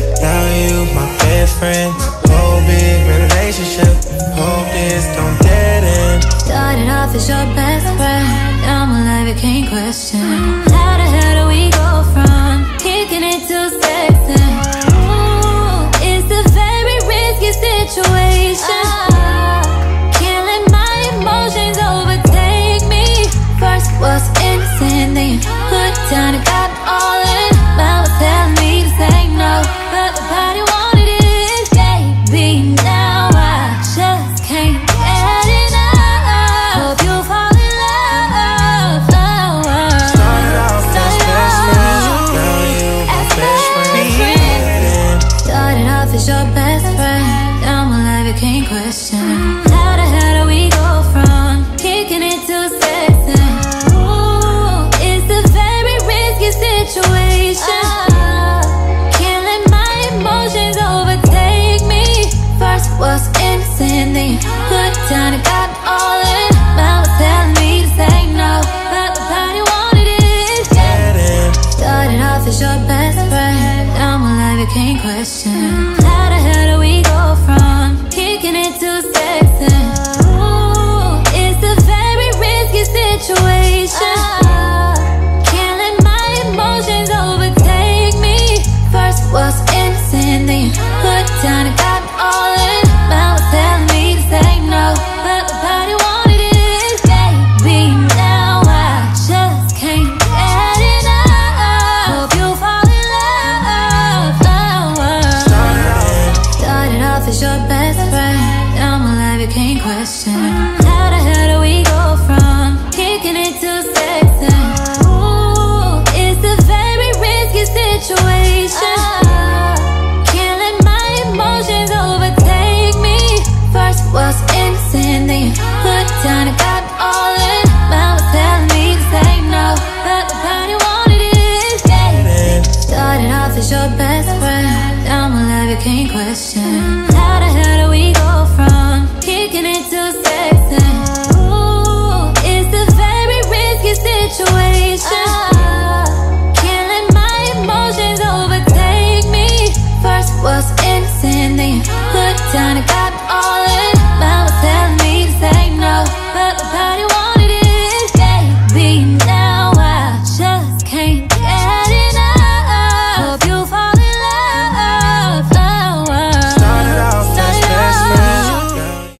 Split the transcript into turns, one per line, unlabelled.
Now you my best friend. Whole big relationship. Hope this don't dead end.
Started off as your best friend. Now my life became question. How the hell do we go from kicking it to sexing? Ooh, it's a very risky situation. Can't let my emotions overtake me. First was innocent, then you put down and got all in. Mom was telling me to say no, but the body wanted it, baby. Now I just can't get enough. Hope you fall in love.
Started off as best friends. Now you my best friend.
Started off as your best friend. Now my life became question. How the hell do we go from kicking it to sexing? Ooh, it's a very risky situation. Can't let my emotions overtake me. First was innocent, then you put down and got all in. Mom was telling me to say no, but the body wanted it.
Dead end.
Started off as your best friend. Now my life became question.